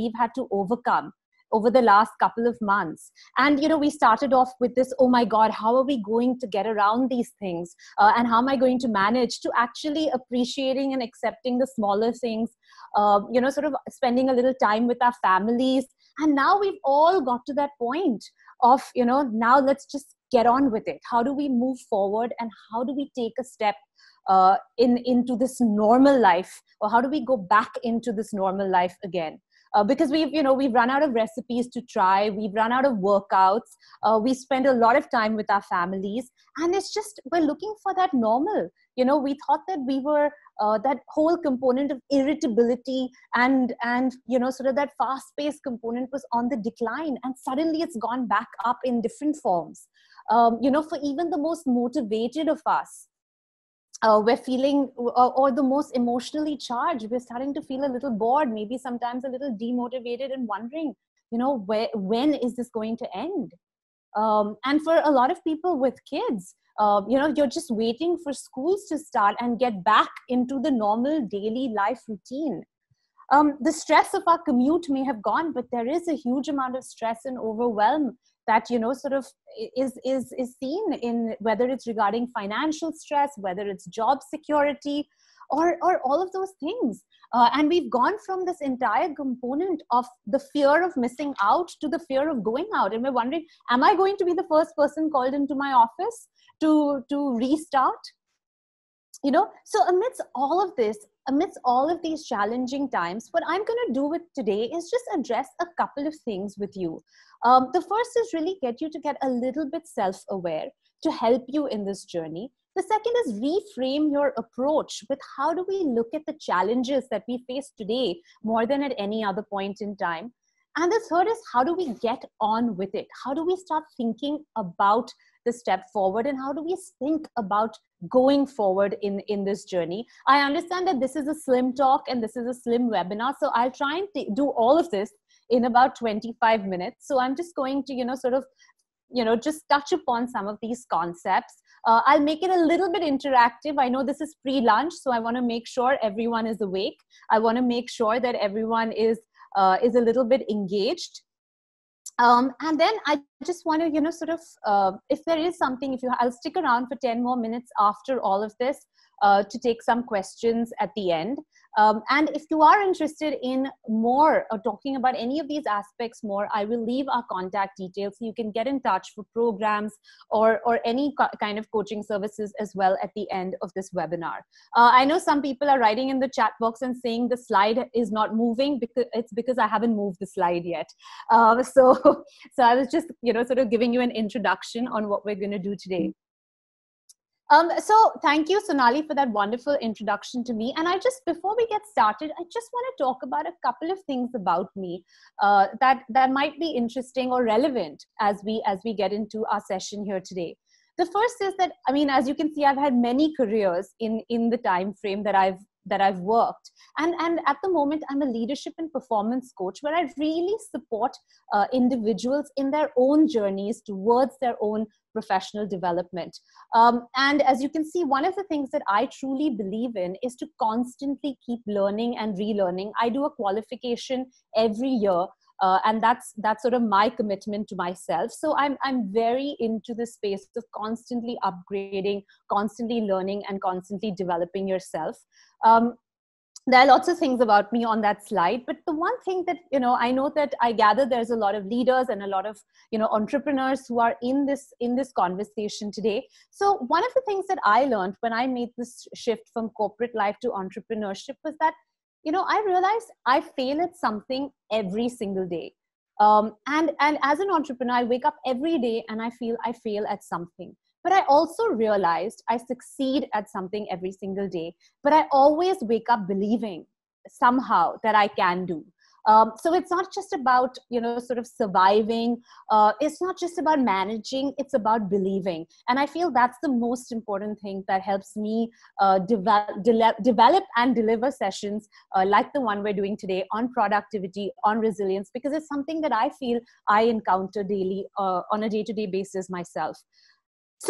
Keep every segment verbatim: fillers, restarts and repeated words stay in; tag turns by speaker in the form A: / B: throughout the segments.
A: we've had to overcome over the last couple of months. And, you know, we started off with this, oh my God, how are we going to get around these things? Uh, and how am I going to manage to actually appreciating and accepting the smaller things, uh, you know, sort of spending a little time with our families. And now we've all got to that point of, you know, now let's just get on with it. How do we move forward, and how do we take a step uh, in into this normal life, or how do we go back into this normal life again? Uh, because we've, you know, we've run out of recipes to try. We've run out of workouts. Uh, we spend a lot of time with our families, and it's just, we're looking for that normal. You know, we thought that we were uh, that whole component of irritability and, and, you know, sort of that fast paced component was on the decline, and suddenly it's gone back up in different forms. Um, you know, for even the most motivated of us, Uh, we're feeling, or, or the most emotionally charged, we're starting to feel a little bored, maybe sometimes a little demotivated, and wondering, you know, where, when is this going to end? Um, and for a lot of people with kids, uh, you know, you're just waiting for schools to start and get back into the normal daily life routine. Um, the stress of our commute may have gone, but there is a huge amount of stress and overwhelm that, you know, sort of is, is, is seen in, whether it's regarding financial stress, whether it's job security, or, or all of those things. Uh, and we've gone from this entire component of the fear of missing out to the fear of going out. And we're wondering, am I going to be the first person called into my office to, to restart? You know, so amidst all of this, amidst all of these challenging times, what I'm going to do with today is just address a couple of things with you. Um, the first is really get you to get a little bit self-aware to help you in this journey. The second is reframe your approach with how do we look at the challenges that we face today more than at any other point in time. And the third is, how do we get on with it? How do we start thinking about the step forward, and how do we think about going forward in, in this journey? I understand that this is a slim talk and this is a slim webinar, so I'll try and t- do all of this in about twenty-five minutes. So I'm just going to, you know, sort of, you know, just touch upon some of these concepts. Uh, I'll make it a little bit interactive. I know this is pre-lunch, so I want to make sure everyone is awake. I want to make sure that everyone is, uh, is a little bit engaged. Um, and then I just want to, you know, sort of, uh, if there is something, if you, I'll stick around for ten more minutes after all of this uh, to take some questions at the end. Um, and if you are interested in more or talking about any of these aspects more, I will leave our contact details so you can get in touch for programs or, or any co- kind of coaching services as well at the end of this webinar. Uh, I know some people are writing in the chat box and saying the slide is not moving because it's because I haven't moved the slide yet. Uh, so, so I was just, you know, sort of giving you an introduction on what we're going to do today. Um, so thank you, Sonali, for that wonderful introduction to me. And I just, before we get started, I just want to talk about a couple of things about me uh, that, that might be interesting or relevant as we, as we get into our session here today. The first is that, I mean, as you can see, I've had many careers in, in the time frame that I've that I've worked. And, and at the moment, I'm a leadership and performance coach where I really support uh, individuals in their own journeys towards their own professional development. Um, and as you can see, one of the things that I truly believe in is to constantly keep learning and relearning. I do a qualification every year. Uh, and that's that's sort of my commitment to myself. So I'm I'm very into the space of constantly upgrading, constantly learning, and constantly developing yourself. Um, there are lots of things about me on that slide, but the one thing that, you know, I know that I gather there's a lot of leaders and a lot of, you know, entrepreneurs who are in this in this conversation today. So one of the things that I learned when I made this shift from corporate life to entrepreneurship was that, you know, I realized I fail at something every single day. Um, and, and as an entrepreneur, I wake up every day and I feel I fail at something. But I also realized I succeed at something every single day. But I always wake up believing somehow that I can do. Um, so it's not just about, you know, sort of surviving. Uh, it's not just about managing. It's about believing. And I feel that's the most important thing that helps me uh, develop, de- develop and deliver sessions uh, like the one we're doing today on productivity, on resilience, because it's something that I feel I encounter daily uh, on a day-to-day basis myself. So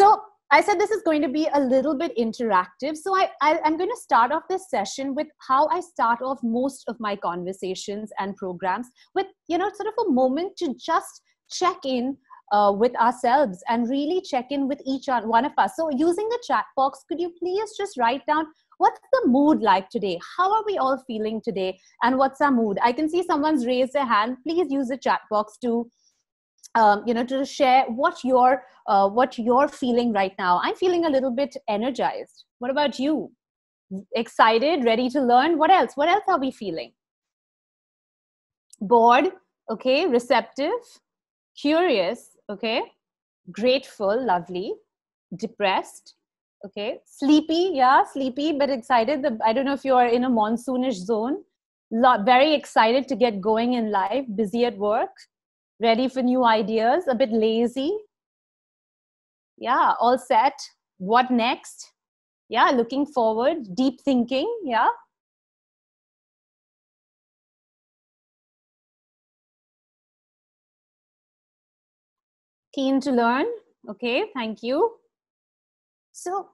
A: I said this is going to be a little bit interactive. So I, I, I'm going to start off this session with how I start off most of my conversations and programs with, you know, sort of a moment to just check in uh, with ourselves and really check in with each one of us. So using the chat box, could you please just write down what's the mood like today? How are we all feeling today? And what's our mood? I can see someone's raised their hand. Please use the chat box to Um, you know, to share what you're, uh, what you're feeling right now. I'm feeling a little bit energized. What about you? Excited, ready to learn? What else? What else are we feeling? Bored, okay, receptive, curious, okay, grateful, lovely, depressed, okay, sleepy, yeah, sleepy, but excited. The, I don't know if you are in a monsoonish zone. Lot, very excited to get going in life, busy at work, ready for new ideas, a bit lazy. Yeah, all set. What next? Yeah, looking forward, deep thinking. Yeah. Keen to learn. Okay, thank you. So,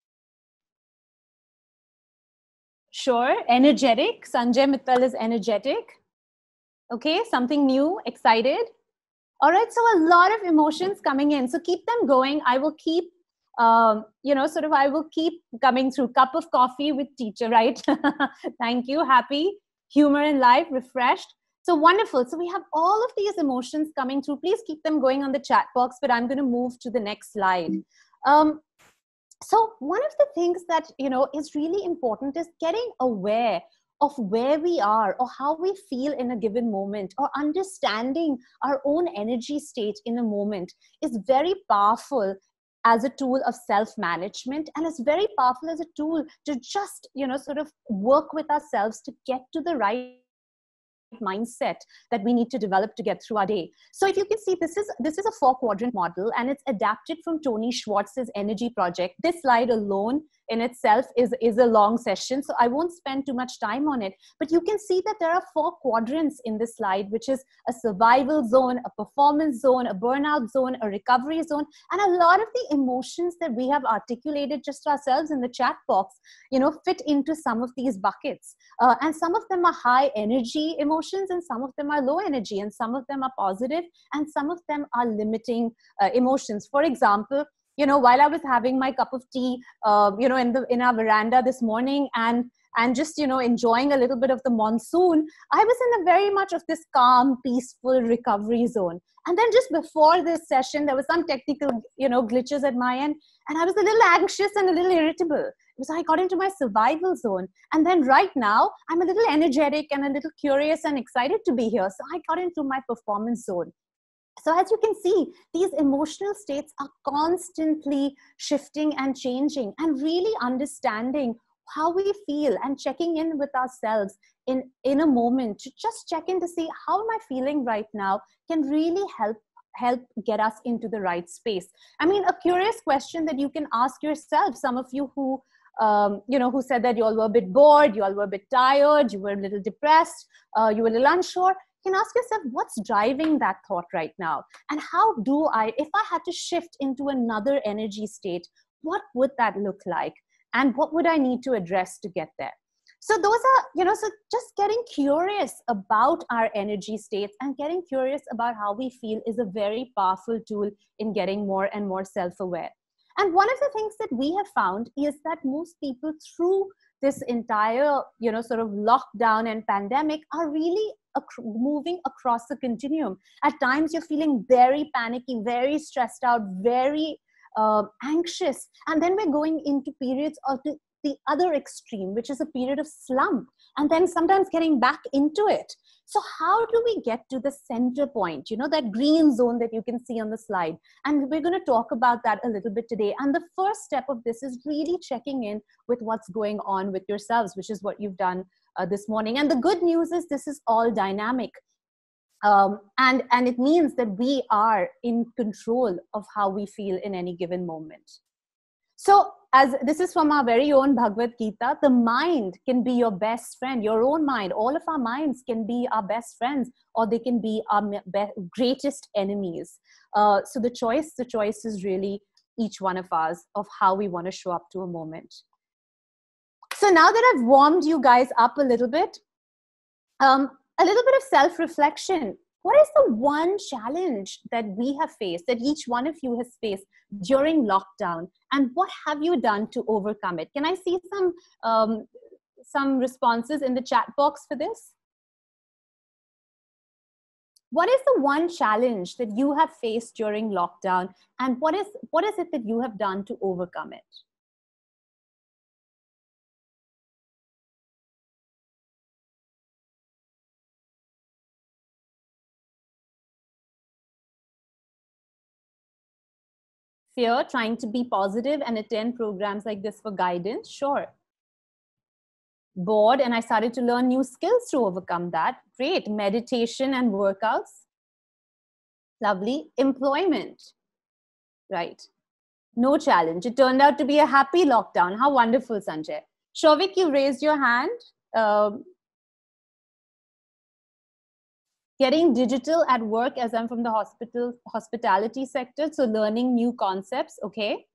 A: sure, energetic. Sanjay Mittal is energetic. Okay, something new, excited. All right, so a lot of emotions coming in. So keep them going. I will keep, um, you know, sort of, I will keep coming through. Cup of coffee with teacher, right? Thank you. Happy, humor in life, refreshed. So wonderful. So we have all of these emotions coming through. Please keep them going on the chat box, but I'm going to move to the next slide. Um, so one of the things that, you know, is really important is getting aware of where we are or how we feel in a given moment, or understanding our own energy state in a moment is very powerful as a tool of self-management, and it's very powerful as a tool to just, you know, sort of work with ourselves to get to the right mindset that we need to develop to get through our day. So if you can see, this is this is a four quadrant model, and it's adapted from Tony Schwartz's energy project. This slide alone in itself is is a long session, so I won't spend too much time on it, but you can see that there are four quadrants in this slide, which is a survival zone, a performance zone, a burnout zone, a recovery zone, and a lot of the emotions that we have articulated just ourselves in the chat box, you know, fit into some of these buckets. Uh, and some of them are high energy emotions, and some of them are low energy, and some of them are positive, and some of them are limiting uh, emotions. For example, you know, while I was having my cup of tea, uh, you know, in the in our veranda this morning, and and just, you know, enjoying a little bit of the monsoon, I was in a very much of this calm, peaceful recovery zone. And then just before this session, there was some technical, you know, glitches at my end, and I was a little anxious and a little irritable. So I got into my survival zone. And then right now, I'm a little energetic and a little curious and excited to be here. So I got into my performance zone. So as you can see, these emotional states are constantly shifting and changing, and really understanding how we feel and checking in with ourselves in, in a moment to just check in to see how am I feeling right now can really help help get us into the right space. I mean, a curious question that you can ask yourself, some of you who Um, you know, who said that you all were a bit bored, you all were a bit tired, you were a little depressed, uh, you were a little unsure. You can ask yourself, what's driving that thought right now? And how do I, if I had to shift into another energy state, what would that look like? And what would I need to address to get there? So those are, you know, so just getting curious about our energy states and getting curious about how we feel is a very powerful tool in getting more and more self-aware. And one of the things that we have found is that most people through this entire, you know, sort of lockdown and pandemic are really ac- moving across the continuum. At times you're feeling very panicky, very stressed out, very uh, anxious. And then we're going into periods of the, the other extreme, which is a period of slump, and then sometimes getting back into it. So how do we get to the center point, you know, that green zone that you can see on the slide? And we're going to talk about that a little bit today. And the first step of this is really checking in with what's going on with yourselves, which is what you've done uh, this morning. And the good news is this is all dynamic. Um, and, and it means that we are in control of how we feel in any given moment. So as this is from our very own Bhagavad Gita, the mind can be your best friend, your own mind. All of our minds can be our best friends, or they can be our greatest enemies. Uh, so the choice, the choice is really each one of us, of how we want to show up to a moment. So now that I've warmed you guys up a little bit, um, a little bit of self-reflection. What is the one challenge that we have faced, that each one of you has faced during lockdown? And what have you done to overcome it? Can I see some, um, some responses in the chat box for this? What is the one challenge that you have faced during lockdown? And what is, what is it that you have done to overcome it? Fear, trying to be positive and attend programs like this for guidance, sure. Bored, and I started to learn new skills to overcome that. Great. Meditation and workouts. Lovely. Employment. Right. No challenge. It turned out to be a happy lockdown. How wonderful, Sanjay. Shovik, you raised your hand. Um, getting digital at work, as I'm from the hospital hospitality sector, so learning new concepts. Okay.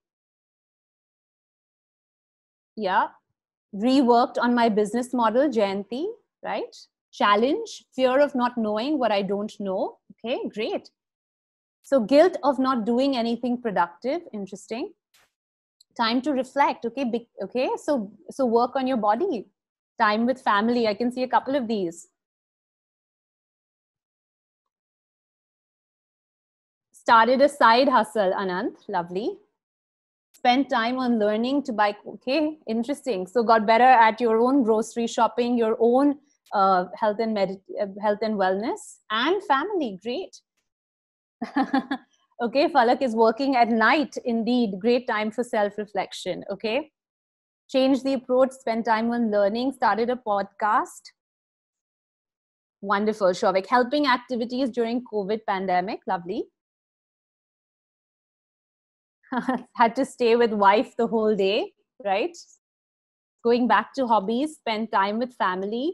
A: Yeah. Reworked on my business model, Jayanti, right? Challenge, fear of not knowing what I don't know. Okay, great. So guilt of not doing anything productive. Interesting. Time to reflect. Okay, big, okay. So so work on your body. Time with family. I can see a couple of these. Started a side hustle, Anant. Lovely. Spend time on learning to buy. Okay, interesting. So got better at your own grocery shopping, your own uh, health and med- uh, health and wellness, and family. Great. Okay, Falak is working at night. Indeed, great time for self-reflection. Okay, change the approach. Spend time on learning. Started a podcast. Wonderful, Shovik. Helping activities during COVID pandemic. Lovely. Had to stay with wife the whole day, right? Going back to hobbies, spend time with family.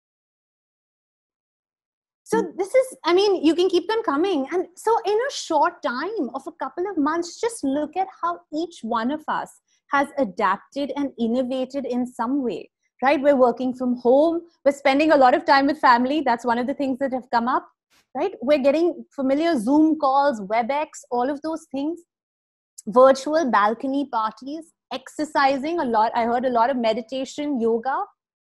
A: So this is, I mean, you can keep them coming. And so in a short time of a couple of months, just look at how each one of us has adapted and innovated in some way, right? We're working from home. We're spending a lot of time with family. That's one of the things that have come up, right? We're getting familiar Zoom calls, WebEx, all of those things. Virtual balcony parties, exercising a lot. I heard a lot of meditation, yoga,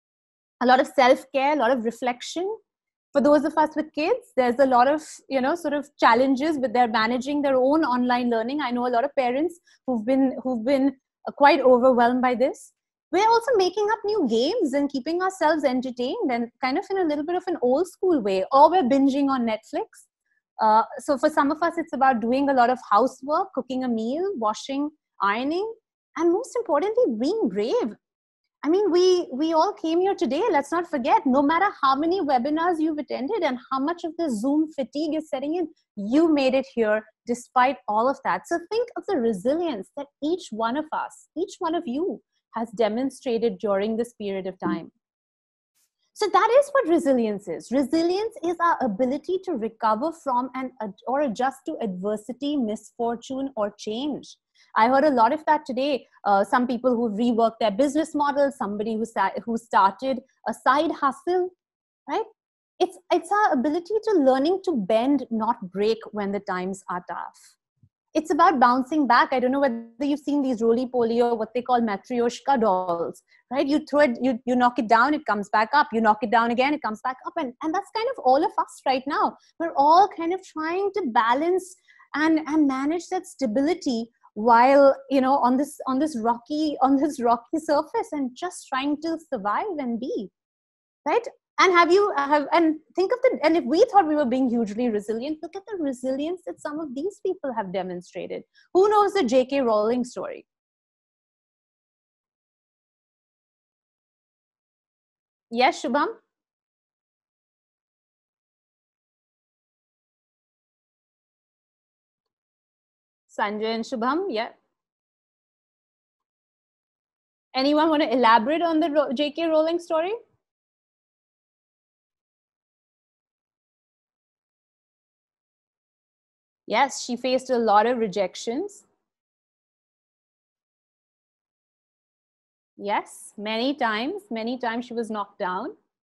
A: a lot of self-care, a lot of reflection. For those of us with kids, there's a lot of, you know, sort of challenges, but they're managing their own online learning. I know a lot of parents who've been, who've been quite overwhelmed by this. We're also making up new games and keeping ourselves entertained, and kind of in a little bit of an old school way, or we're binging on Netflix. Uh, so for some of us, it's about doing a lot of housework, cooking a meal, washing, ironing, and most importantly, being brave. I mean, we, we all came here today. Let's not forget, no matter how many webinars you've attended and how much of the Zoom fatigue is setting in, you made it here despite all of that. So think of the resilience that each one of us, each one of you has demonstrated during this period of time. So that is what resilience is. Resilience is our ability to recover from and or adjust to adversity, misfortune, or change. I heard a lot of that today. Uh, some people who reworked their business model, somebody who, who started a side hustle, right? It's, it's our ability to learning to bend, not break when the times are tough. It's about bouncing back. I don't know whether you've seen these roly-poly or what they call matryoshka dolls, right? You throw it, you, you knock it down, it comes back up. You knock it down again, it comes back up. And, and that's kind of all of us right now. We're all kind of trying to balance and, and manage that stability while, you know, on this, on this rocky, on this rocky surface, and just trying to survive and be, right? And have you have and think of the, and if we thought we were being hugely resilient, look at the resilience that some of these people have demonstrated. Who knows the J K Rowling story? Yes, Shubham? Sanjay and Shubham, yeah. Anyone want to elaborate on the J K Rowling story? Yes, she faced a lot of rejections. Yes, many times, many times she was knocked down.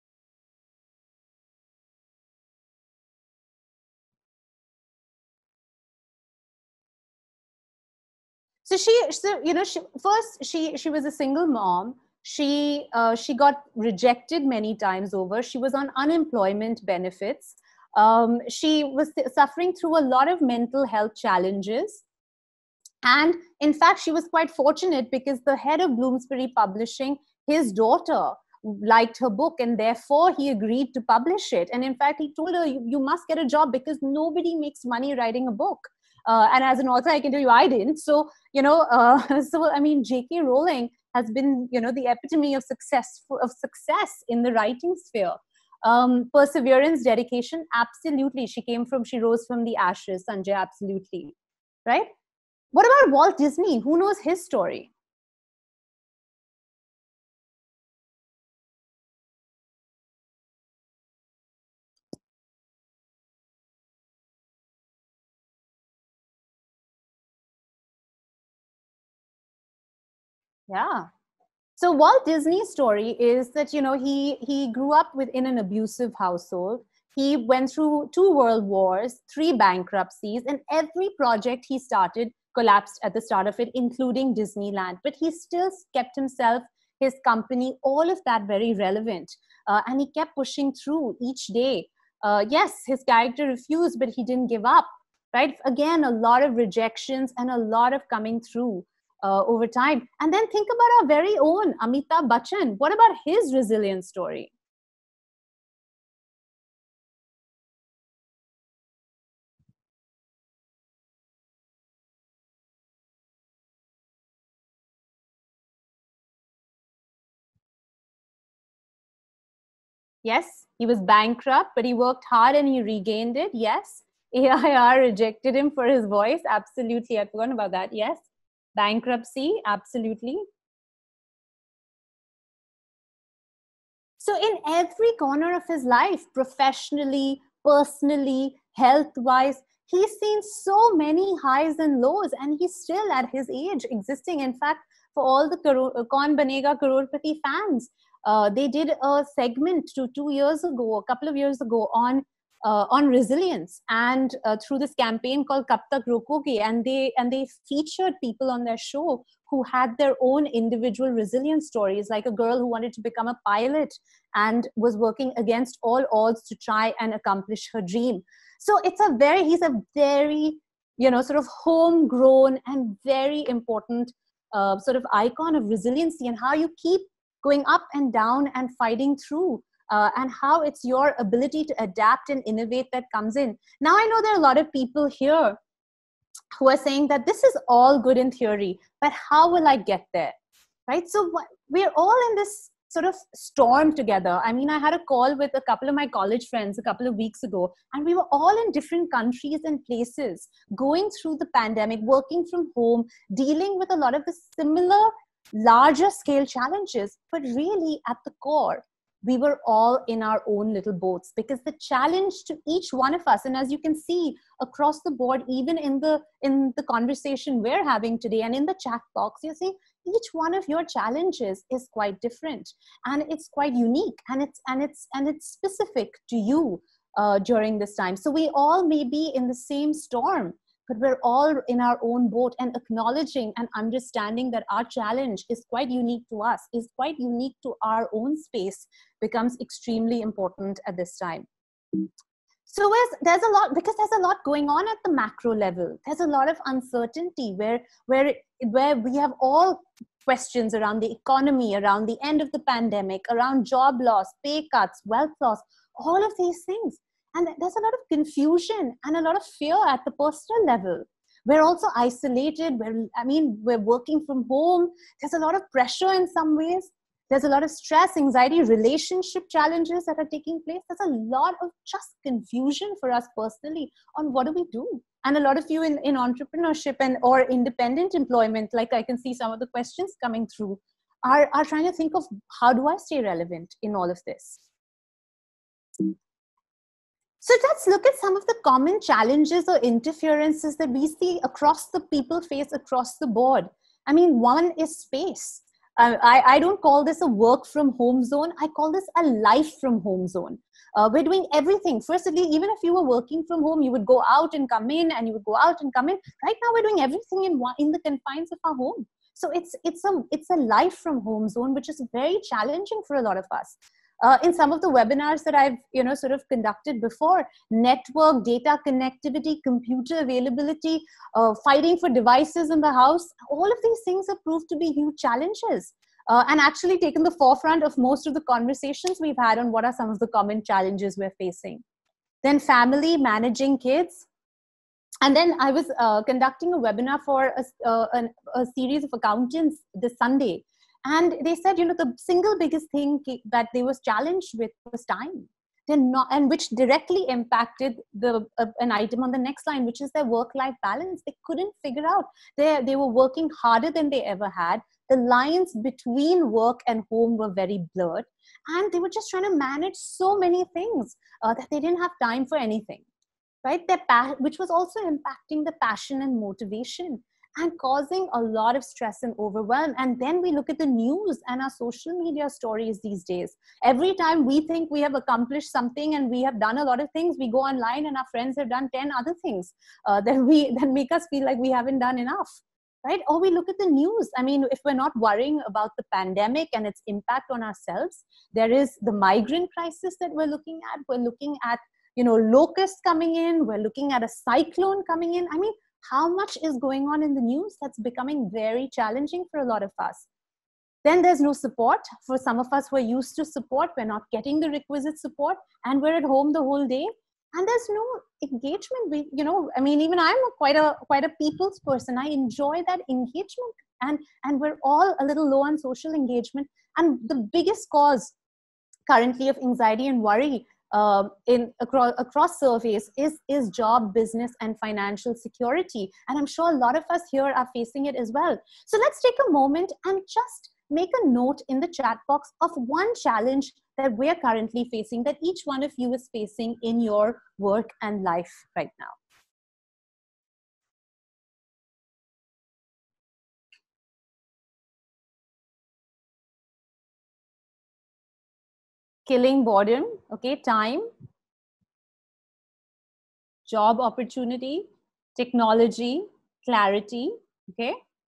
A: So she, so, you know, she, first she she was a single mom. She uh, she got rejected many times over. She was on unemployment benefits. Um, she was suffering through a lot of mental health challenges. And in fact, she was quite fortunate because the head of Bloomsbury Publishing, his daughter, liked her book, and therefore he agreed to publish it. And in fact, he told her, you, you must get a job because nobody makes money writing a book. Uh, and as an author, I can tell you, I didn't. So, you know, uh, so I mean, J K. Rowling has been, you know, the epitome of success of success in the writing sphere. Um, perseverance, dedication, absolutely. She came from, she rose from the ashes, Sanjay, absolutely. Right? What about Walt Disney? Who knows his story? Yeah. So Walt Disney's story is that, you know, he he grew up within an abusive household. He went through two world wars, three bankruptcies, and every project he started collapsed at the start of it, including Disneyland. But he still kept himself, his company, all of that very relevant. Uh, and he kept pushing through each day. Uh, yes, his character refused, but he didn't give up, right? Again, a lot of rejections and a lot of coming through uh, over time. And then think about our very own Amitabh Bachchan. What about his resilience story? Yes, he was bankrupt, but he worked hard and he regained it. Yes. A I R rejected him for his voice. Absolutely. I'd forgotten about that. Yes. Bankruptcy. Absolutely. So, in every corner of his life, professionally, personally, health wise, he's seen so many highs and lows, and he's still at his age existing. In fact, for all the Kaun Banega Crorepati fans, uh, they did a segment two, two years ago, a couple of years ago, on uh, on resilience, and uh, through this campaign called Kab Tak Rokoge, and they and they featured people on their show who had their own individual resilience stories, like a girl who wanted to become a pilot and was working against all odds to try and accomplish her dream. So it's a very, he's a very, you know, sort of homegrown and very important uh, sort of icon of resiliency, and how you keep going up and down and fighting through. Uh, and how it's your ability to adapt and innovate that comes in. Now, I know there are a lot of people here who are saying that this is all good in theory, but how will I get there? Right? So we're all in this sort of storm together. I mean, I had a call with a couple of my college friends a couple of weeks ago, and we were all in different countries and places, going through the pandemic, working from home, dealing with a lot of the similar larger scale challenges. But really, at the core, we were all in our own little boats, because the challenge to each one of us, and as you can see across the board, even in the in the conversation we're having today and in the chat box, you see each one of your challenges is quite different, and it's quite unique, and it's and it's and it's specific to you uh, during this time. So we all may be in the same storm, but we're all in our own boat, and acknowledging and understanding that our challenge is quite unique to us, is quite unique to our own space, becomes extremely important at this time. So there's a lot, because there's a lot going on at the macro level. There's a lot of uncertainty where, where, where we have all questions around the economy, around the end of the pandemic, around job loss, pay cuts, wealth loss, all of these things. And there's a lot of confusion and a lot of fear at the personal level. We're also isolated. We're, I mean, we're working from home. There's a lot of pressure in some ways. There's a lot of stress, anxiety, relationship challenges that are taking place. There's a lot of just confusion for us personally on what do we do. And a lot of you in, in entrepreneurship and or independent employment, like I can see some of the questions coming through, are, are trying to think of how do I stay relevant in all of this. So let's look at some of the common challenges or interferences that we see across the people face across the board. I mean, one is space. Uh, I, I don't call this a work from home zone. I call this a life from home zone. Uh, we're doing everything. Firstly, even if you were working from home, you would go out and come in, and you would go out and come in. Right now, we're doing everything in one, in the confines of our home. So it's it's a it's a life from home zone, which is very challenging for a lot of us. Uh, in some of the webinars that I've you know sort of conducted before, network, data connectivity, computer availability, uh, fighting for devices in the house, all of these things have proved to be huge challenges, uh, and actually taken the forefront of most of the conversations we've had on what are some of the common challenges we're facing. Then family, managing kids. And then I was uh, conducting a webinar for a, uh, an, a series of accountants this Sunday. And they said, you know, the single biggest thing that they was challenged with was time. They're not, and which directly impacted the uh, an item on the next line, which is their work-life balance. They couldn't figure out. They, they were working harder than they ever had. The lines between work and home were very blurred. And they were just trying to manage so many things uh, that they didn't have time for anything. Right, their pa- which was also impacting the passion and motivation and causing a lot of stress and overwhelm. And then we look at the news and our social media stories these days. Every time we think we have accomplished something and we have done a lot of things, we go online and our friends have done ten other things uh, that we that make us feel like we haven't done enough. Right? Or we look at the news. I mean, if we're not worrying about the pandemic and its impact on ourselves, there is the migrant crisis that we're looking at. We're looking at you know, locusts coming in. We're looking at a cyclone coming in. I mean, how much is going on in the news that's becoming very challenging for a lot of us. Then there's no support. For some of us who are used to support, we're not getting the requisite support, and we're at home the whole day. And there's no engagement. We, you know, I mean, even I'm a, quite a quite a people's person. I enjoy that engagement, and and we're all a little low on social engagement. And the biggest cause currently of anxiety and worry Uh, in across across surveys is is job, business, and financial security. And I'm sure a lot of us here are facing it as well. So let's take a moment and just make a note in the chat box of one challenge that we're currently facing, that each one of you is facing in your work and life right now. Killing boredom, okay, time, job opportunity, technology, clarity, okay?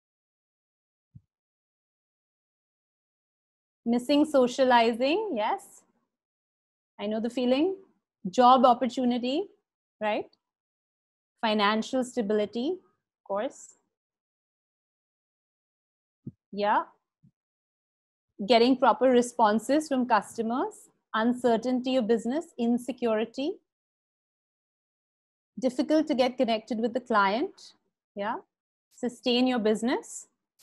A: Missing socializing, yes. I know the feeling. Job opportunity, right? Financial stability, of course. Yeah. Getting proper responses from customers, uncertainty of business, insecurity, difficult to get connected with the client. Yeah. Sustain your business.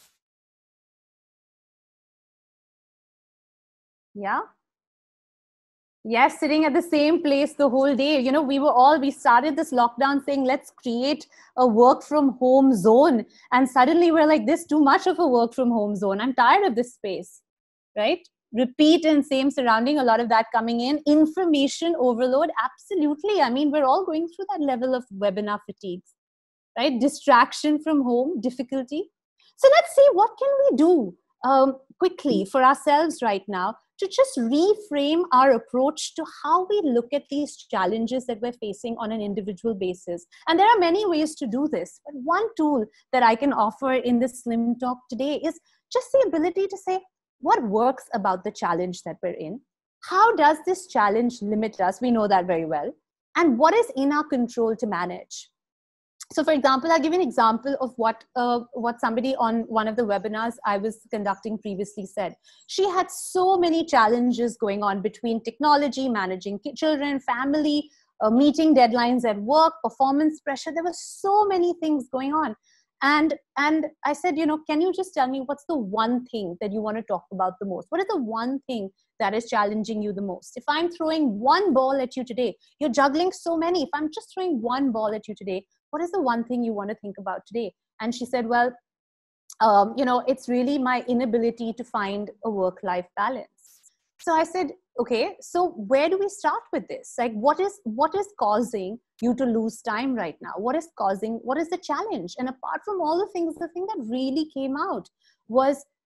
A: Yeah. Yes, sitting at the same place the whole day. You know, we were all, we started this lockdown saying, let's create a work from home zone. And suddenly we're like, this too much of a work from home zone. I'm tired of this space, right? Repeat and same surrounding, a lot of that coming in. Information overload, absolutely. I mean, we're all going through that level of webinar fatigue, right? Distraction from home, difficulty. So let's see, what can we do um, quickly for ourselves right now to just reframe our approach to how we look at these challenges that we're facing on an individual basis. And there are many ways to do this. But one tool that I can offer in this Slim Talk today is just the ability to say, what works about the challenge that we're in? How does this challenge limit us? We know that very well. And what is in our control to manage? So for example, I'll give you an example of what uh, what somebody on one of the webinars I was conducting previously said. She had so many challenges going on between technology, managing children, family, uh, meeting deadlines at work, performance pressure. There were so many things going on. And, and I said, you know, can you just tell me what's the one thing that you want to talk about the most? What is the one thing that is challenging you the most? If I'm throwing one ball at you today, you're juggling so many. If I'm just throwing one ball at you today, what is the one thing you want to think about today? And she said, well, um, you know, it's really my inability to find a work-life balance. So I said, okay, so where do we start with this? Like, what is, what is causing you to lose time right now? What is causing, what is the challenge? And apart from all the things, the thing that really came out was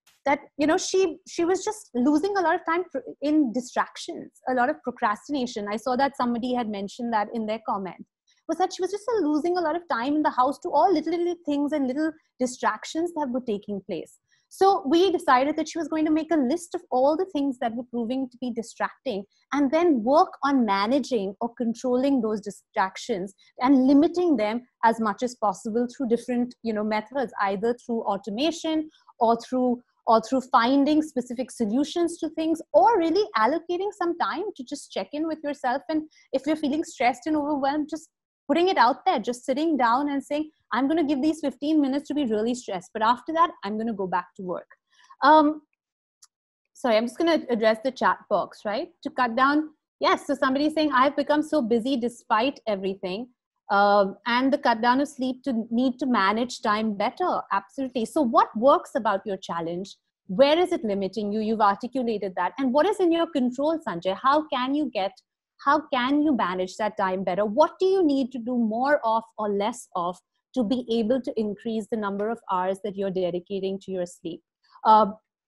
A: that, you know, she she was just losing a lot of time in distractions, a lot of procrastination. I saw that somebody had mentioned that in their comment, was that she was just losing a lot of time in the house to all little little things and little distractions that were taking place. So we decided that she was going to make a list of all the things that were proving to be distracting, and then work on managing or controlling those distractions and limiting them as much as possible through different, you know, methods, either through automation or through or through finding specific solutions to things, or really allocating some time to just check in with yourself. And if you're feeling stressed and overwhelmed, just putting it out there, just sitting down and saying, I'm going to give these fifteen minutes to be really stressed, but after that, I'm going to go back to work. Um, sorry, I'm just going to address the chat box, right? To cut down, yes, so somebody's saying, I've become so busy despite everything. Um, and the cut down of sleep to need to manage time better. Absolutely. So what works about your challenge? Where is it limiting you? You've articulated that. And what is in your control, Sanjay? How can you get, how can you manage that time better? What do you need to do more of or less of to be able to increase the number of hours that you're dedicating to your sleep? Uh,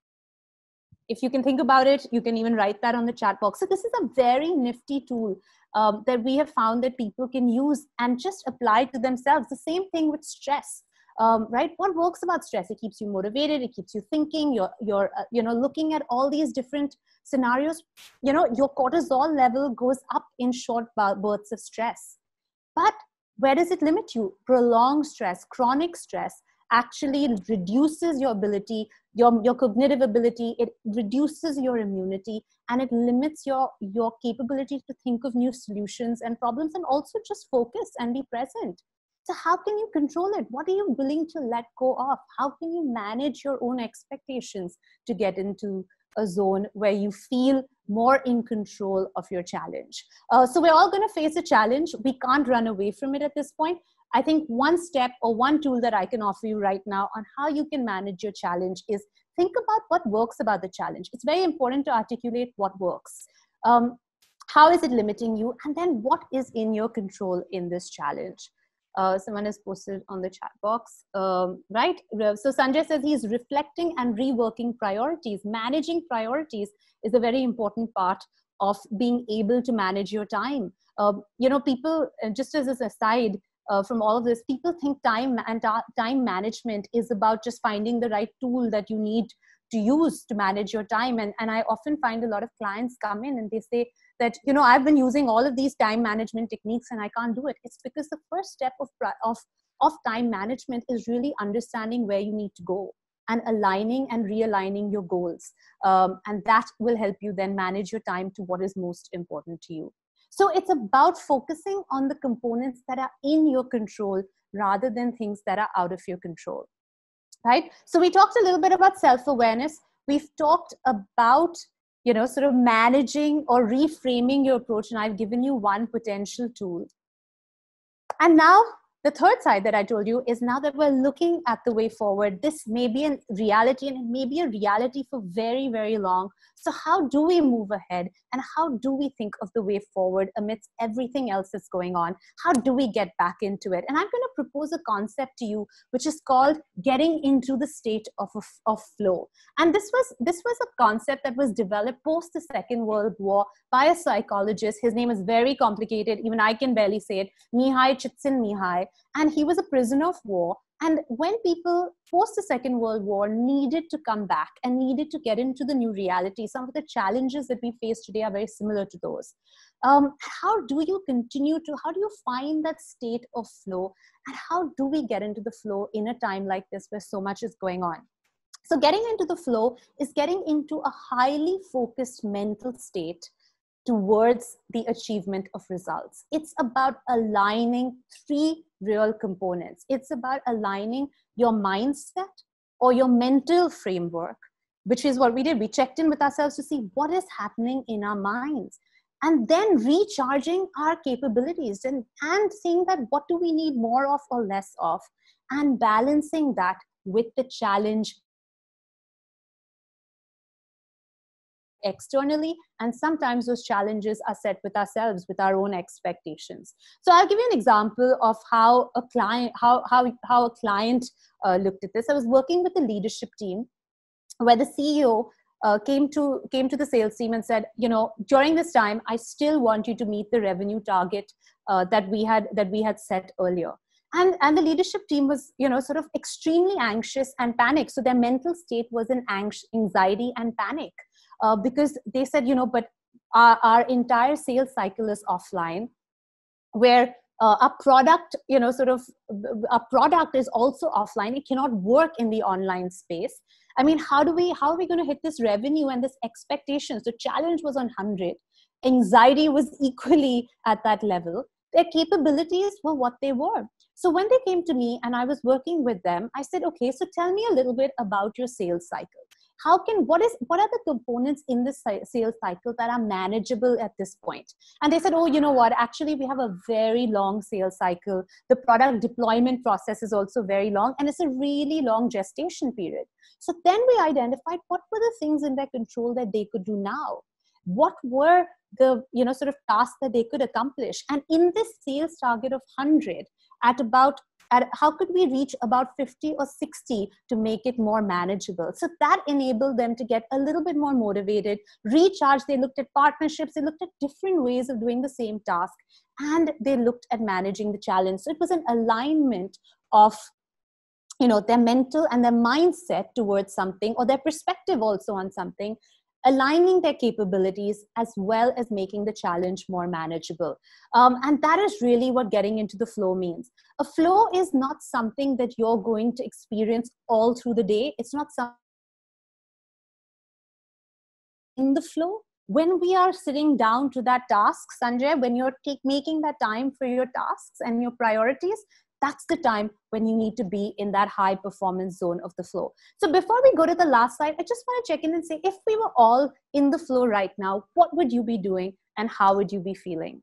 A: if you can think about it, you can even write that on the chat box. So this is a very nifty tool um, that we have found that people can use and just apply to themselves. The same thing with stress, um, right? What works about stress? It keeps you motivated. It keeps you thinking. You're, you're uh, you know, looking at all these different scenarios. You know, your cortisol level goes up in short bursts of stress. But where does it limit you? Prolonged stress, chronic stress actually reduces your ability, your, your cognitive ability, it reduces your immunity, and it limits your, your capability to think of new solutions and problems, and also just focus and be present. So how can you control it? What are you willing to let go of? How can you manage your own expectations to get into a zone where you feel more in control of your challenge? Uh, so we're all going to face a challenge. We can't run away from it at this point. I think one step or one tool that I can offer you right now on how you can manage your challenge is think about what works about the challenge. It's very important to articulate what works. Um, how is it limiting you? And then what is in your control in this challenge? Uh, someone has posted on the chat box, um, right? So Sanjay says he's reflecting and reworking priorities. Managing priorities is a very important part of being able to manage your time. Uh, you know, people, just as an aside uh, from all of this, people think time and time management is about just finding the right tool that you need to use to manage your time. And, and I often find a lot of clients come in and they say that, you know, I've been using all of these time management techniques and I can't do it. It's because the first step of, of, of time management is really understanding where you need to go and aligning and realigning your goals. Um, and that will help you then manage your time to what is most important to you. So it's about focusing on the components that are in your control rather than things that are out of your control. Right? So we talked a little bit about self-awareness. We've talked about, you know, sort of managing or reframing your approach. And I've given you one potential tool. And now the third side that I told you is now that we're looking at the way forward, this may be a reality and it may be a reality for very, very long. So how do we move ahead and how do we think of the way forward amidst everything else that's going on? How do we get back into it? And I'm going to propose a concept to you, which is called getting into the state of, of, of flow. And this was, this was a concept that was developed post the Second World War by a psychologist. His name is very complicated. Even I can barely say it. Mihai Csikszentmihalyi. And he was a prisoner of war. And when people post the Second World War needed to come back and needed to get into the new reality, some of the challenges that we face today are very similar to those. Um, how do you continue to, how do you find that state of flow? And how do we get into the flow in a time like this where so much is going on? So getting into the flow is getting into a highly focused mental state towards the achievement of results. It's about aligning three real components. It's about aligning your mindset or your mental framework, which is what we did. We checked in with ourselves to see what is happening in our minds, and then recharging our capabilities and, and seeing that what do we need more of or less of, and balancing that with the challenge externally, and sometimes those challenges are set with ourselves, with our own expectations. So I'll give you an example of how a client, how how how a client uh, looked at this. I was working with a leadership team, where the C E O uh, came to came to the sales team and said, you know, during this time, I still want you to meet the revenue target uh, that we had that we had set earlier. And and the leadership team was, you know, sort of extremely anxious and panicked. So their mental state was in anxiety and panic uh, because they said, you know, but our, our entire sales cycle is offline, where uh, a product, you know, sort of a product is also offline. It cannot work in the online space. I mean, how do we, how are we going to hit this revenue and this expectation? So challenge was on one hundred. Anxiety was equally at that level. Their capabilities were what they were. So when they came to me and I was working with them, I said, okay, so tell me a little bit about your sales cycle. How can, what is, what are the components in this sales cycle that are manageable at this point? And they said, oh, you know what, actually we have a very long sales cycle. The product deployment process is also very long, and it's a really long gestation period. So then we identified what were the things in their control that they could do now. What were the, you know, sort of tasks that they could accomplish? And in this sales target of one hundred, at about, at how could we reach about fifty or sixty to make it more manageable? So that enabled them to get a little bit more motivated, recharge. They looked at partnerships, they looked at different ways of doing the same task, and they looked at managing the challenge. So it was an alignment of, you know, their mental and their mindset towards something, or their perspective also on something, aligning their capabilities as well as making the challenge more manageable. Um, and that is really what getting into the flow means. A flow is not something that you're going to experience all through the day. It's not something in the flow. When we are sitting down to that task, Sanjay, when you're take, making that time for your tasks and your priorities, that's the time when you need to be in that high performance zone of the flow. So before we go to the last slide, I just want to check in and say, if we were all in the flow right now, what would you be doing and how would you be feeling?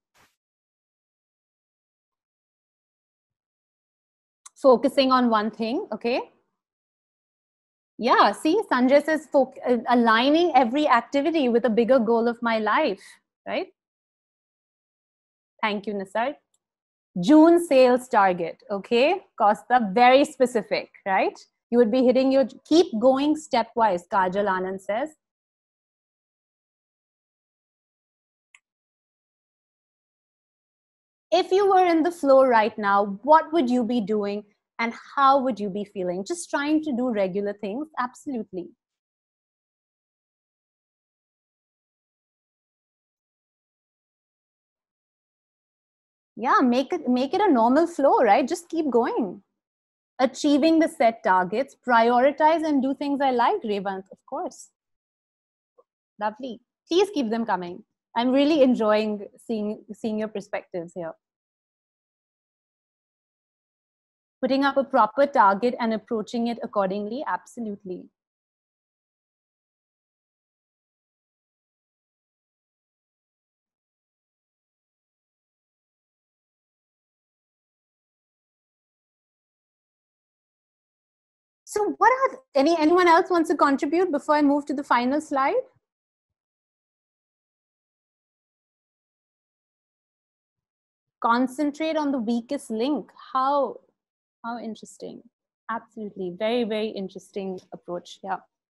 A: Focusing on one thing, okay? Yeah, see, Sanjay says aligning every activity with a bigger goal of my life, right? Thank you, Nisar. June sales target, okay? Costa, very specific, right? You would be hitting your, keep going stepwise, Kajal Anand says. If you were in the flow right now, what would you be doing and how would you be feeling? Just trying to do regular things, absolutely. Yeah, make it, make it a normal flow, right? Just keep going. Achieving the set targets, prioritize and do things I like, Revant, of course. Lovely. Please keep them coming. I'm really enjoying seeing, seeing your perspectives here. Putting up a proper target and approaching it accordingly, absolutely. So what are, any, anyone else wants to contribute before I move to the final slide? Concentrate on the weakest link. How, how interesting. Absolutely. Very, very interesting approach. Yeah.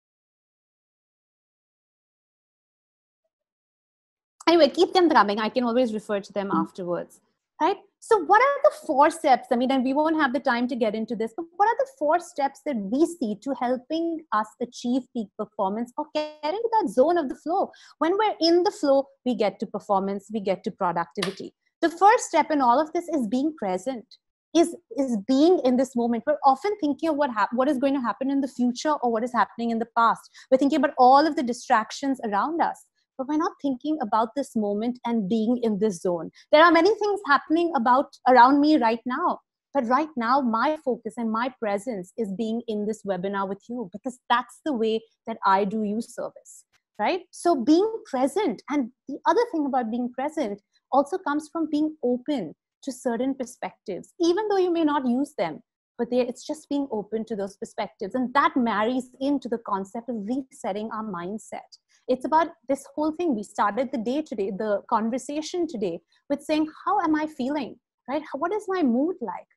A: Anyway, keep them coming. I can always refer to them afterwards. Right? So what are the four steps? I mean, and we won't have the time to get into this, but what are the four steps that we see to helping us achieve peak performance or get into that zone of the flow? When we're in the flow, we get to performance, we get to productivity. The first step in all of this is being present, is, is being in this moment. We're often thinking of what, what is going to happen in the future or what is happening in the past. We're thinking about all of the distractions around us, but we're not thinking about this moment and being in this zone. There are many things happening about around me right now, but right now my focus and my presence is being in this webinar with you, because that's the way that I do you service, right? So being present, and the other thing about being present also comes from being open to certain perspectives, even though you may not use them, but it's just being open to those perspectives. And that marries into the concept of resetting our mindset. It's about this whole thing. We started the day today, the conversation today, with saying, how am I feeling, right? What is my mood like?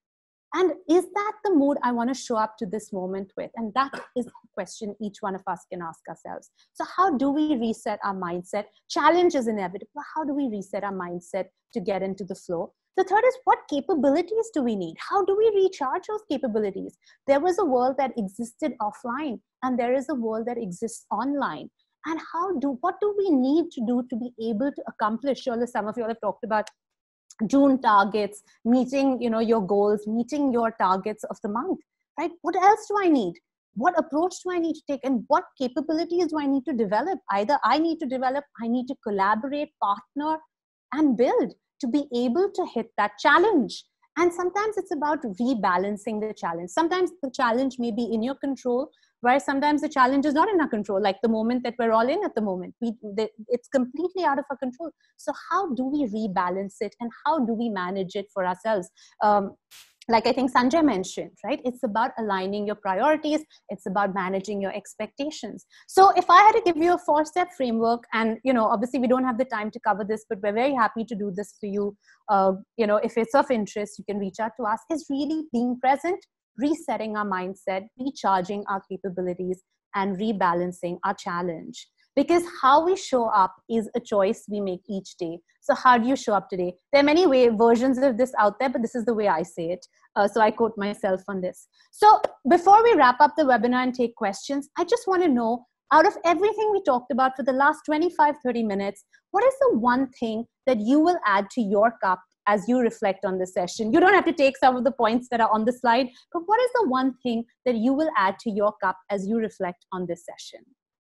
A: And is that the mood I want to show up to this moment with? And that is the question each one of us can ask ourselves. So how do we reset our mindset? Challenge is inevitable. How do we reset our mindset to get into the flow? The third is, what capabilities do we need? How do we recharge those capabilities? There was a world that existed offline, and there is a world that exists online. And how do, what do we need to do to be able to accomplish? Surely some of you all have talked about June targets, meeting, you know, your goals, meeting your targets of the month, right? What else do I need? What approach do I need to take? And what capabilities do I need to develop? Either I need to develop, I need to collaborate, partner, and build to be able to hit that challenge. And sometimes it's about rebalancing the challenge. Sometimes the challenge may be in your control, where sometimes the challenge is not in our control, like the moment that we're all in at the moment. We, the, it's completely out of our control. So how do we rebalance it, and how do we manage it for ourselves? Um, like I think Sanjay mentioned, right? It's about aligning your priorities. It's about managing your expectations. So if I had to give you a four-step framework, and, you know, obviously we don't have the time to cover this, but we're very happy to do this for you. Uh, you know, if it's of interest, you can reach out to us. Is really being present, resetting our mindset, recharging our capabilities, and rebalancing our challenge. Because how we show up is a choice we make each day. So how do you show up today? There are many way, versions of this out there, but this is the way I say it. Uh, so I quote myself on this. So before we wrap up the webinar and take questions, I just want to know, out of everything we talked about for the last twenty-five, thirty minutes, what is the one thing that you will add to your cup as you reflect on this session? You don't have to take some of the points that are on the slide, but what is the one thing that you will add to your cup as you reflect on this session?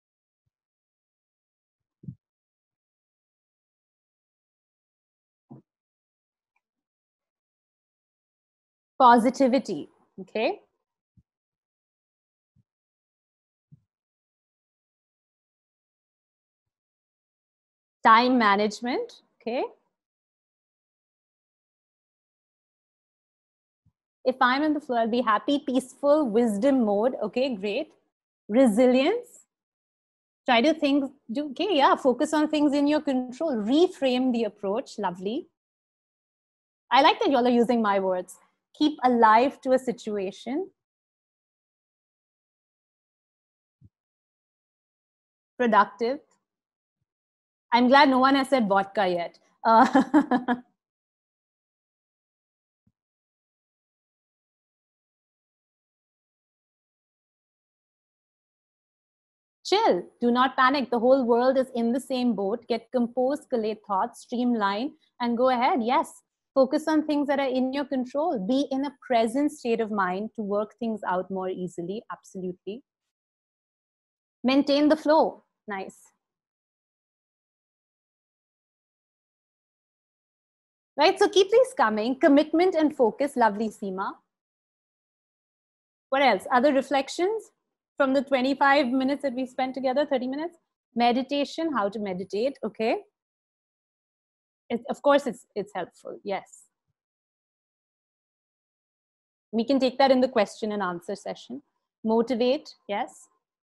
A: Positivity, okay? Time management, okay? If I'm in the flow, I'll be happy, peaceful, wisdom mode, okay, great. Resilience, try to think, do, okay, yeah, focus on things in your control, reframe the approach, lovely. I like that y'all are using my words. Keep alive to a situation. Productive. I'm glad no one has said vodka yet. Uh, chill. Do not panic. The whole world is in the same boat. Get composed, collate thoughts, streamline, and go ahead. Yes. Focus on things that are in your control. Be in a present state of mind to work things out more easily. Absolutely. Maintain the flow. Nice. Right, so keep these coming. Commitment and focus. Lovely, Seema. What else? Other reflections from the twenty-five minutes that we spent together, thirty minutes? Meditation, how to meditate, okay. It, of course, it's, it's helpful, yes. We can take that in the question and answer session. Motivate, yes.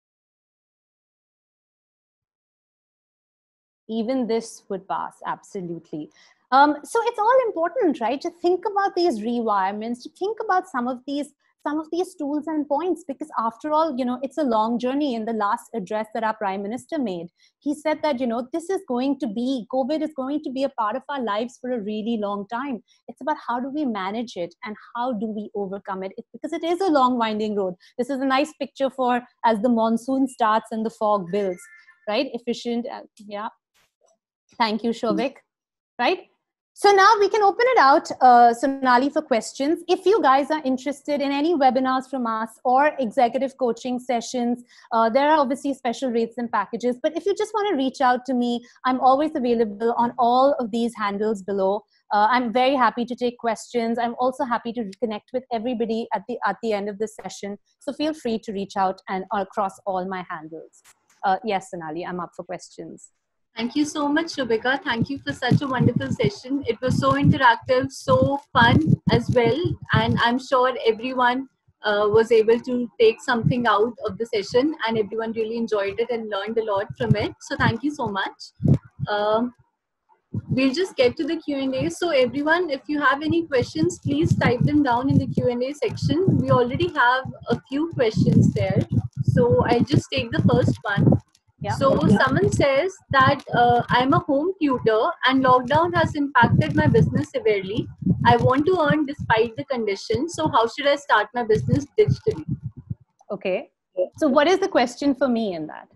A: Even this would pass, absolutely. Um, so it's all important, right, to think about these rewirements, to think about some of these some of these tools and points, because after all, you know, it's a long journey. In the last address that our Prime Minister made, he said that, you know, this is going to be, COVID is going to be a part of our lives for a really long time. It's about how do we manage it and how do we overcome it? It's because it is a long winding road. This is a nice picture for as the monsoon starts and the fog builds, right? Efficient, uh, yeah. Thank you, Shovik, right? So now we can open it out, uh, Sonali, for questions. If you guys are interested in any webinars from us or executive coaching sessions, uh, there are obviously special rates and packages. But if you just want to reach out to me, I'm always available on all of these handles below. Uh, I'm very happy to take questions. I'm also happy to connect with everybody at the, at the end of this session. So feel free to reach out and across all my handles. Uh, yes, Sonali, I'm up for questions.
B: Thank you so much, Shobhika. Thank you for such a wonderful session. It was so interactive, so fun as well. And I'm sure everyone uh, was able to take something out of the session, and everyone really enjoyed it and learned a lot from it. So thank you so much. Um, we'll just get to the Q and A. So everyone, if you have any questions, please type them down in the Q and A section. We already have a few questions there. So I'll just take the first one.
A: Yeah.
B: So someone says that uh, I'm a home tutor and lockdown has impacted my business severely. I want to earn despite the conditions. So how should I start my business digitally?
A: Okay. So what is the question for me in that?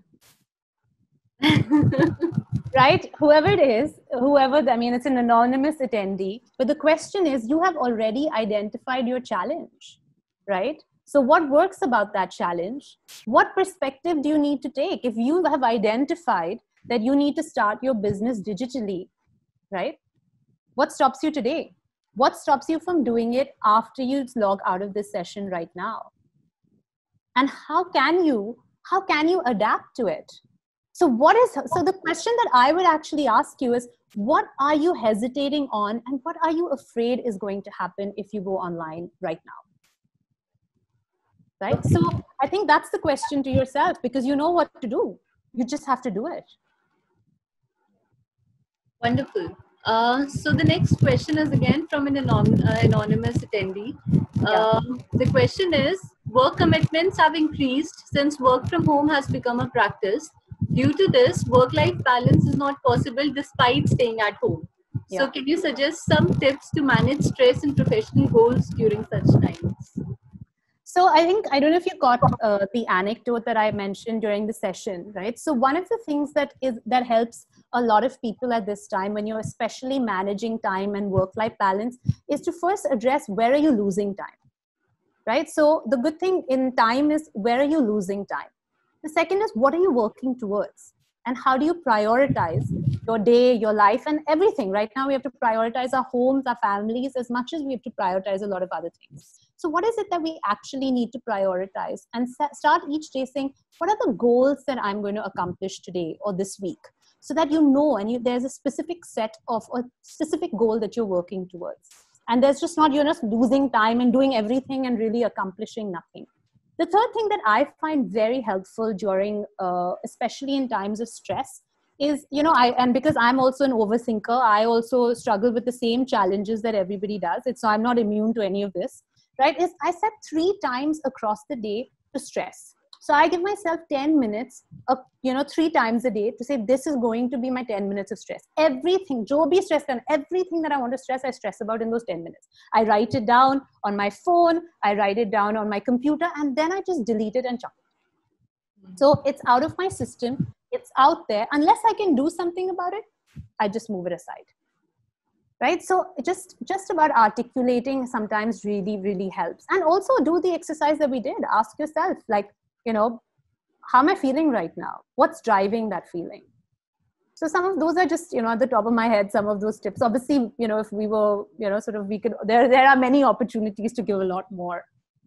A: Right? Whoever it is, whoever, I mean, it's an anonymous attendee, but the question is, you have already identified your challenge, right? So what works about that challenge? What perspective do you need to take? If you have identified that you need to start your business digitally, right? What stops you today? What stops you from doing it after you log out of this session right now? And how can you, how can you adapt to it? So what is, so the question that I would actually ask you is, what are you hesitating on and what are you afraid is going to happen if you go online right now? Right? So I think that's the question to yourself, because you know what to do. You just have to do it.
B: Wonderful. Uh, so the next question is again from an anon- uh, anonymous attendee. Uh,
A: Yeah.
B: the question is, work commitments have increased since work from home has become a practice. Due to this, work-life balance is not possible despite staying at home.
A: Yeah.
B: So can you suggest some tips to manage stress and professional goals during such times?
A: So I think, I don't know if you caught uh, the anecdote that I mentioned during the session, right? So one of the things that is that helps a lot of people at this time, when you're especially managing time and work-life balance, is to first address, where are you losing time, right? So the good thing in time is, where are you losing time? The second is, what are you working towards? And how do you prioritize your day, your life, and everything? Right now, we have to prioritize our homes, our families, as much as we have to prioritize a lot of other things. So what is it that we actually need to prioritize? And start each day saying, what are the goals that I'm going to accomplish today or this week? So that you know, and you, there's a specific set of a specific goal that you're working towards. And there's just not, you're just losing time and doing everything and really accomplishing nothing. The third thing that I find very helpful during, uh, especially in times of stress, is, you know, I, and because I'm also an overthinker, I also struggle with the same challenges that everybody does. It's, so I'm not immune to any of this, right? Is I set three times across the day to stress. So I give myself ten minutes, of, you know, three times a day to say, this is going to be my ten minutes of stress. Everything, jo bhi stress and everything that I want to stress, I stress about in those ten minutes. I write it down on my phone, I write it down on my computer, and then I just delete it and chuck it. So it's out of my system, it's out there. Unless I can do something about it, I just move it aside. Right? So just, just about articulating sometimes really, really helps. And also do the exercise that we did. Ask yourself, like, you know, how am I feeling right now? What's driving that feeling? So some of those are just, you know, at the top of my head, some of those tips. Obviously, you know, if we were, you know, sort of, we could, there, there are many opportunities to give a lot more.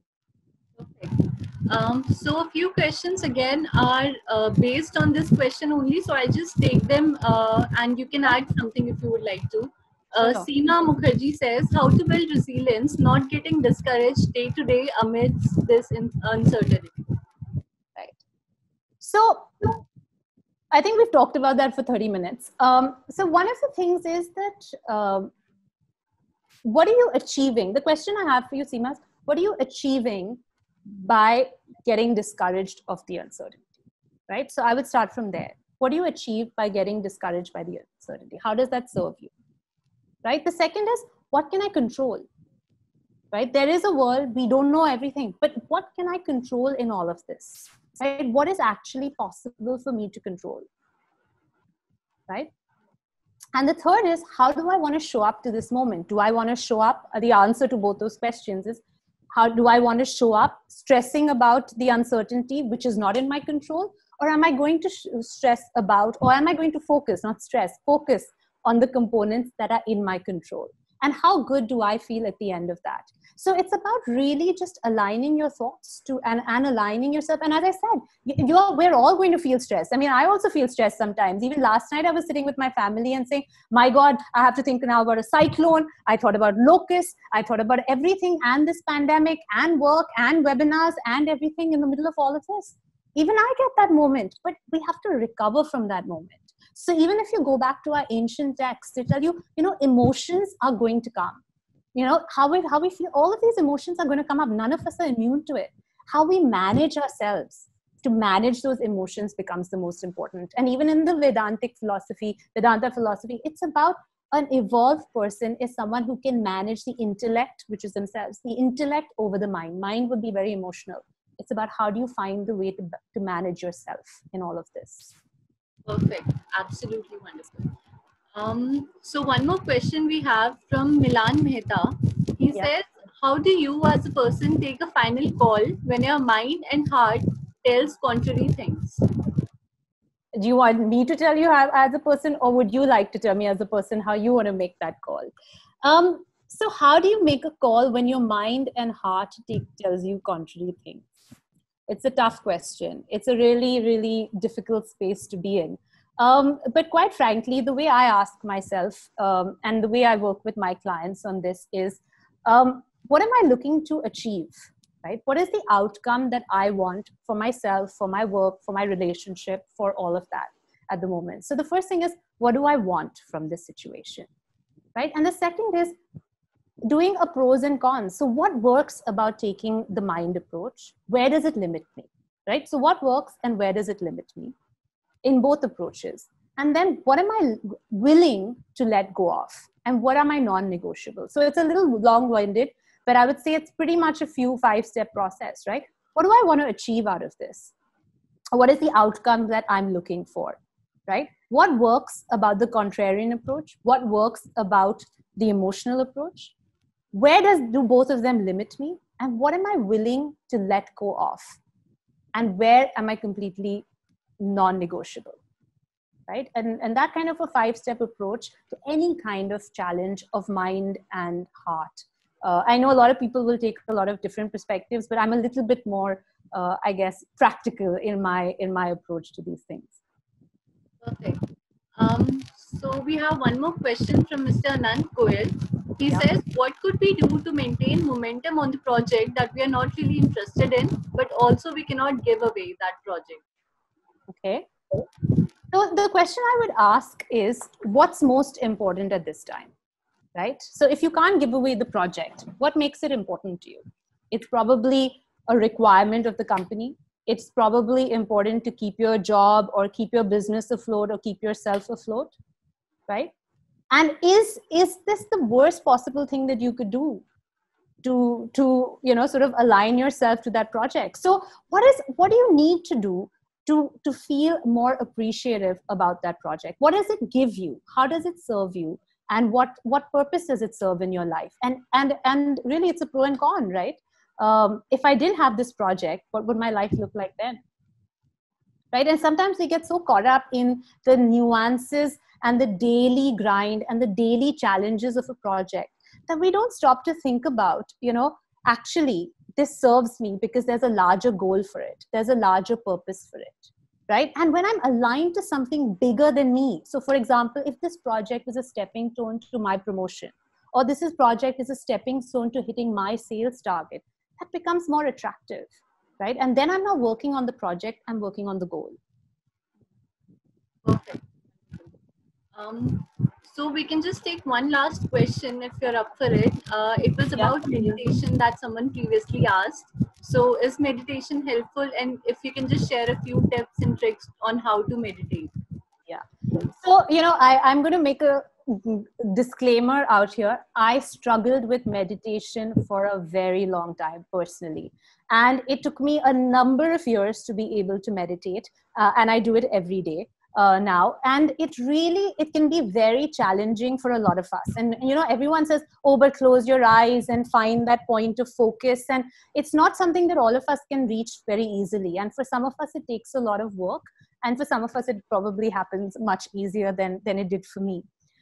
B: Okay. Um, so a few questions again are uh, based on this question only. So I'll just take them uh, and you can add something if you would like to. Uh,
A: Sure.
B: Seema Mukherjee says, how to build resilience, not getting discouraged day to day amidst this uncertainty.
A: Right. So I think we've talked about that for thirty minutes. Um, so one of the things is that, um, what are you achieving? The question I have for you, Seema, is, what are you achieving by getting discouraged of the uncertainty, right? So I would start from there. What do you achieve by getting discouraged by the uncertainty? How does that serve you, right? The second is, what can I control, right? There is a world, we don't know everything, but what can I control in all of this, right? What is actually possible for me to control, right? And the third is, how do I want to show up to this moment? Do I want to show up? The answer to both those questions is, how do I want to show up stressing about the uncertainty, which is not in my control? Or am I going to stress about, or am I going to focus, not stress, focus on the components that are in my control? And how good do I feel at the end of that? So it's about really just aligning your thoughts to and, and aligning yourself. And as I said, you are, we're all going to feel stressed. I mean, I also feel stressed sometimes. Even last night I was sitting with my family and saying, my God, I have to think now about a cyclone. I thought about locusts. I thought about everything and this pandemic and work and webinars and everything in the middle of all of this. Even I get that moment, but we have to recover from that moment. So even if you go back to our ancient texts, they tell you, you know, emotions are going to come. You know, how we, how we feel, all of these emotions are going to come up. None of us are immune to it. How we manage ourselves to manage those emotions becomes the most important. And even in the Vedantic philosophy, Vedanta philosophy, it's about an evolved person is someone who can manage the intellect, which is themselves, the intellect over the mind. Mind would be very emotional. It's about how do you find the way to, to manage yourself in all of this.
B: Perfect. Absolutely wonderful. Um, so one more question we have from Milan Mehta. He
A: Yeah.
B: says, how do you as a person take a final call when your mind and heart tells contrary things?
A: Do you want me to tell you how, as a person, or would you like to tell me as a person how you want to make that call? Um, so how do you make a call when your mind and heart take, tells you contrary things? It's a tough question. It's a really, really difficult space to be in. Um, but quite frankly, the way I ask myself um, and the way I work with my clients on this is, um, what am I looking to achieve? Right? What is the outcome that I want for myself, for my work, for my relationship, for all of that at the moment? So the first thing is, what do I want from this situation? Right? And the second is doing a pros and cons. So what works about taking the mind approach? Where does it limit me? Right? So what works and where does it limit me in both approaches? And then what am I willing to let go of? And what are my non-negotiables? So it's a little long-winded, but I would say it's pretty much a few five-step process, right? What do I want to achieve out of this? What is the outcome that I'm looking for, right? What works about the contrarian approach? What works about the emotional approach? Where does do both of them limit me? And what am I willing to let go of? And where am I completely non-negotiable? Right? And, and that kind of a five-step approach to any kind of challenge of mind and heart. Uh, I know a lot of people will take a lot of different perspectives, but I'm a little bit more, uh, I guess, practical in my in my approach to these things.
B: Perfect. Um, so we have one more question from Mister Anand Goyal. He
A: Yeah.
B: says, what could we do to maintain momentum on the project that we are not really interested in, but also we cannot give away that project?
A: Okay. So the question I would ask is, what's most important at this time? Right? So if you can't give away the project, what makes it important to you? It's probably a requirement of the company. It's probably important to keep your job or keep your business afloat or keep yourself afloat, right? And is, is this the worst possible thing that you could do to, to, you know, sort of align yourself to that project? So what is, what do you need to do to, to feel more appreciative about that project? What does it give you? How does it serve you? And what, what purpose does it serve in your life? And, and, and really it's a pro and con, right? Um, if I didn't have this project, what would my life look like then? Right? And sometimes we get so caught up in the nuances and the daily grind and the daily challenges of a project that we don't stop to think about, you know, actually this serves me because there's a larger goal for it. There's a larger purpose for it. Right? And when I'm aligned to something bigger than me, so for example, if this project is a stepping stone to my promotion, or this is project is a stepping stone to hitting my sales target, that becomes more attractive, right? And then I'm not working on the project, I'm working on the goal.
B: Perfect. Um, so we can just take one last question if you're up for it. Uh, it was about yeah. meditation that someone previously asked. So is meditation helpful? And if you can just share a few tips and tricks on how to meditate.
A: Yeah. So, you know, I, I'm going to make a disclaimer out here. I struggled with meditation for a very long time personally. And it took me a number of years to be able to meditate. Uh, and I do it every day. Uh, now, and it really, it can be very challenging for a lot of us. And, you know, everyone says, oh, but close your eyes and find that point of focus. And it's not something that all of us can reach very easily. And for some of us, it takes a lot of work. And for some of us, it probably happens much easier than, than it did for me.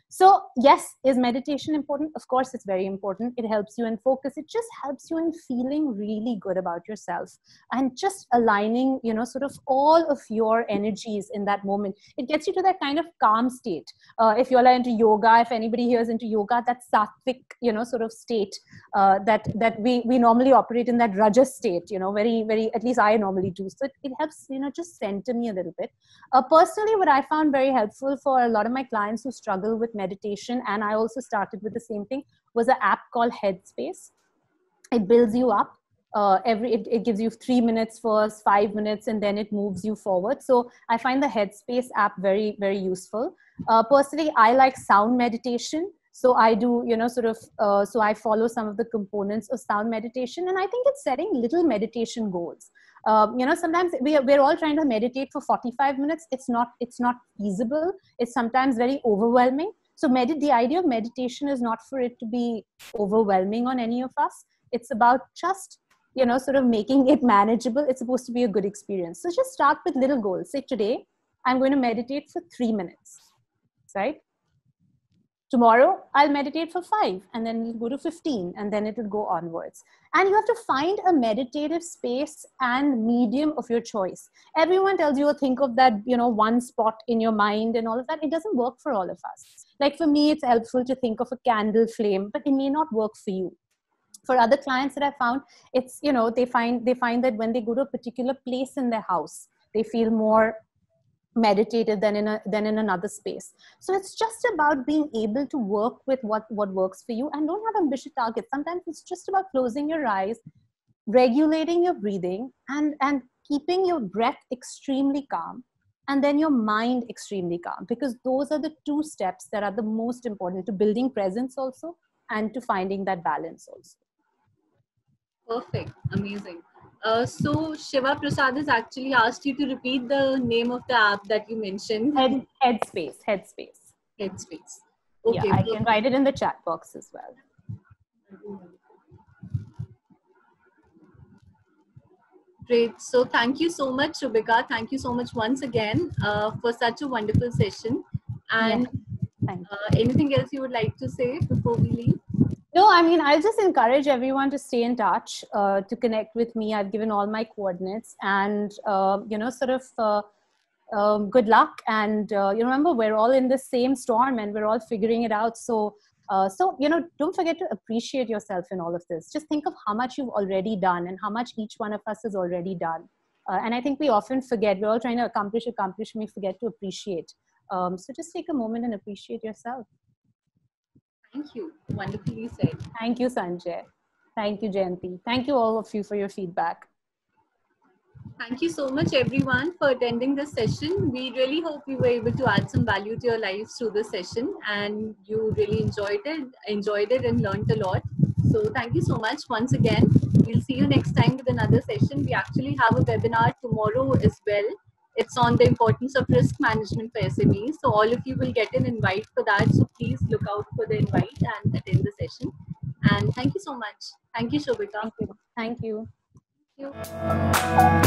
A: So yes, is meditation important? Of course, it's very important. It helps you in focus. It just helps you in feeling really good about yourself and just aligning, you know, sort of all of your energies in that moment. It gets you to that kind of calm state. Uh, if you're into yoga, if anybody here is into yoga, that sattvic, you know, sort of state uh, that that we we normally operate in, that rajas state, you know, very very. At least I normally do. So it, it helps, you know, just center me a little bit. Uh, personally, what I found very helpful for a lot of my clients who struggle with meditation, and I also started with the same thing, was an app called Headspace. It builds you up. Uh, every it, it gives you three minutes first, five minutes, and then it moves you forward. So I find the Headspace app very, very useful. Uh, personally, I like sound meditation. So I do, you know, sort of, uh, so I follow some of the components of sound meditation, and I think it's setting little meditation goals. Um, you know, sometimes we are, we're all trying to meditate for forty-five minutes. It's not, it's not feasible. It's sometimes very overwhelming. So med- the idea of meditation is not for it to be overwhelming on any of us. It's about just, you know, sort of making it manageable. It's supposed to be a good experience. So just start with little goals. Say today, I'm going to meditate for three minutes, right? Tomorrow, I'll meditate for five, and then it'll go to fifteen, and then it will go onwards. And you have to find a meditative space and medium of your choice. Everyone tells you, think of that, you know, one spot in your mind and all of that. It doesn't work for all of us. Like for me, it's helpful to think of a candle flame, but it may not work for you. For other clients that I found, it's, you know, they find, they find that when they go to a particular place in their house, they feel more meditative than in a than in another space. So it's just about being able to work with what what works for you, and don't have ambitious targets. Sometimes it's just about closing your eyes, regulating your breathing, and and keeping your breath extremely calm, and then your mind extremely calm, because those are the two steps that are the most important to building presence also, and to finding that balance also.
B: Perfect. Amazing. Uh, so Shiva Prasad has actually asked you to repeat the name of the app that you mentioned.
A: Head, Headspace. Headspace.
B: Headspace. Okay.
A: Yeah, I can write it in the chat box as well.
B: Great. So thank you so much, Shubhika. Thank you so much once again uh, for such a wonderful session. And
A: yeah.
B: uh, anything else you would like to say before we leave?
A: No, I mean, I'll just encourage everyone to stay in touch, uh, to connect with me. I've given all my coordinates, and, uh, you know, sort of uh, um, good luck. And uh, you remember, we're all in the same storm and we're all figuring it out. So, uh, so, you know, don't forget to appreciate yourself in all of this. Just think of how much you've already done and how much each one of us has already done. Uh, and I think we often forget, we're all trying to accomplish, accomplish, and we forget to appreciate. Um, so just take a moment and appreciate yourself.
B: Thank you. Wonderfully said.
A: Thank you, Sanjay. Thank you, Jayanti. Thank you all of you for your feedback.
B: Thank you so much, everyone, for attending this session. We really hope you were able to add some value to your lives through this session, and you really enjoyed it, enjoyed it and learned a lot. So thank you so much once again. We'll see you next time with another session. We actually have a webinar tomorrow as well. It's on the importance of risk management for S M Es. So all of you will get an invite for that. So please look out for the invite and attend the session. And thank you so much. Thank you, Shobhika.
A: Thank you. Thank you.
B: Thank you.